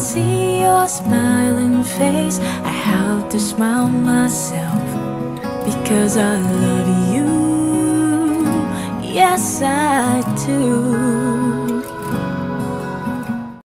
see your smiling face, I have to smile myself, because I love you. Yes, I do.